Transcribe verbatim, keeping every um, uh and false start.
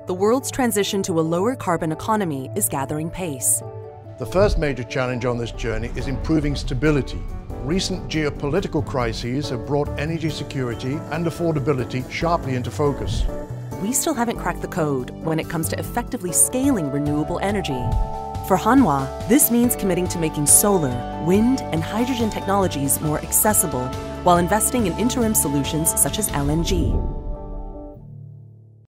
the world's transition to a lower carbon economy is gathering pace. The first major challenge on this journey is improving stability. Recent geopolitical crises have brought energy security and affordability sharply into focus. We still haven't cracked the code when it comes to effectively scaling renewable energy. For Hanwha, this means committing to making solar, wind, and hydrogen technologies more accessible while investing in interim solutions such as L N G.